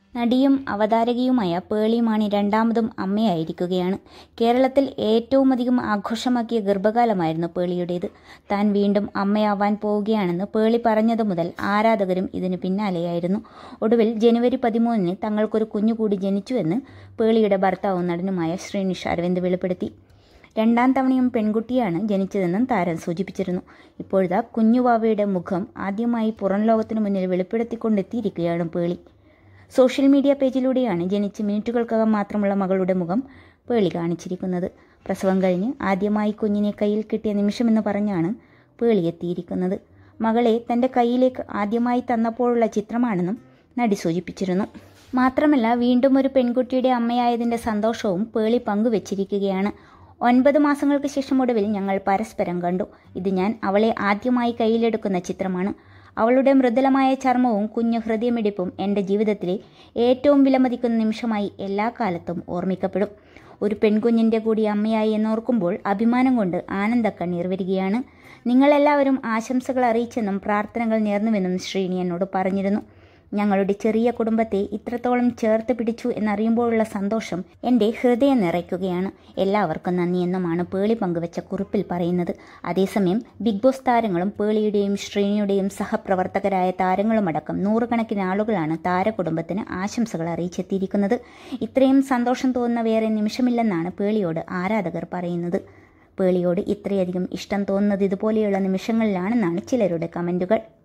നടിയും അവതാരകയുമായ പേളി മാണി രണ്ടാമതും അമ്മയായിരിക്കുകയാണ്. കേരളത്തിൽ ഏറ്റവുമധികം ആഘോഷമാക്കിയ ഗർഭകാലമായിരുന്നു പേളിയുടേത്. താൻ വീണ്ടും അമ്മയാവാൻ പോവുകയാണെന്ന് പേളി പറഞ്ഞതു മുതൽ ആരാധകരും ഇതിന് പിന്നാലെയായിരുന്നു. ഒടുവിൽ ജനുവരി 13 തങ്ങൾക്കൊരു കുഞ്ഞുകൂടി ജനിച്ചുവെന്ന് പേളിയുടെ ഭർത്താവും നടനുമായ ശ്രീനിഷ് അരവിന്ദ് വെളിപ്പെടുത്തി. രണ്ടാം തവണയും പെൺകുട്ടിയാണ് ജനിച്ചതെന്നും താരം സൂചിപ്പിച്ചിരുന്നു. ഇപ്പോഴത്തെ കുഞ്ഞുവാവയുടെ മുഖം ആദ്യമായി പുറം ലോകത്തിനു മുന്നിൽ വെളിപ്പെടുത്തിക്കൊണ്ടെത്തിയിരിക്കുകയാണ് പേളി. സോഷ്യൽ മീഡിയ പേജിലൂടെയാണ് ജനിച്ച് മിനിറ്റുകൾക്കകം മാത്രമുള്ള മകളുടെ മുഖം പേളി കാണിച്ചിരിക്കുന്നത്. പ്രസവം കഴിഞ്ഞ് ആദ്യമായി കുഞ്ഞിനെ കയ്യിൽ കിട്ടിയ നിമിഷമെന്ന് പറഞ്ഞാണ് പേളി എത്തിയിരിക്കുന്നത്. മകളെ തൻ്റെ കയ്യിലേക്ക് ആദ്യമായി തന്നപ്പോഴുള്ള ചിത്രമാണെന്നും നടി സൂചിപ്പിച്ചിരുന്നു. മാത്രമല്ല, വീണ്ടും ഒരു പെൺകുട്ടിയുടെ അമ്മയായതിൻ്റെ സന്തോഷവും പേളി പങ്കുവച്ചിരിക്കുകയാണ്. 9 മാസങ്ങൾക്ക് ശേഷം ഒടുവിൽ ഞങ്ങൾ പരസ്പരം കണ്ടു. ഇത് ഞാൻ അവളെ ആദ്യമായി കയ്യിലെടുക്കുന്ന ചിത്രമാണ്. അവളുടെ മൃദുലമായ ചർമ്മവും കുഞ്ഞു ഹൃദയമിടിപ്പും എൻ്റെ ജീവിതത്തിലെ ഏറ്റവും വിലമതിക്കുന്ന നിമിഷമായി എല്ലാ കാലത്തും ഓർമ്മിക്കപ്പെടും. ഒരു പെൺകുഞ്ഞിൻ്റെ കൂടി അമ്മയായി എന്നോർക്കുമ്പോൾ അഭിമാനം കൊണ്ട് ആനന്ദക്കണ്ണീർ വരികയാണ്. നിങ്ങളെല്ലാവരും ആശംസകൾ അറിയിച്ചെന്നും പ്രാർത്ഥനകൾ നേർന്നുവെന്നും ശ്രീനി എന്നോട് പറഞ്ഞിരുന്നു. ഞങ്ങളുടെ ചെറിയ കുടുംബത്തെ ഇത്രത്തോളം ചേർത്ത് പിടിച്ചു എന്നറിയുമ്പോഴുള്ള സന്തോഷം എൻ്റെ ഹൃദയം നിറയ്ക്കുകയാണ്. എല്ലാവർക്കും നന്ദിയെന്നുമാണ് പേളി പങ്കുവച്ച കുറിപ്പിൽ പറയുന്നത്. അതേസമയം ബിഗ് ബോസ് താരങ്ങളും പേളിയുടെയും ശ്രീനിയുടെയും സഹപ്രവർത്തകരായ താരങ്ങളുമടക്കം നൂറുകണക്കിന് ആളുകളാണ് താരകുടുംബത്തിന് ആശംസകൾ അറിയിച്ചെത്തിയിരിക്കുന്നത്. ഇത്രയും സന്തോഷം തോന്നുന്ന വേറെ നിമിഷമില്ലെന്നാണ് പേളിയോട് ആരാധകർ പറയുന്നത്. പേളിയോട് ഇത്രയധികം ഇഷ്ടം തോന്നുന്നത് ഇതുപോലെയുള്ള നിമിഷങ്ങളിലാണെന്നാണ് ചിലരുടെ കമൻറ്റുകൾ.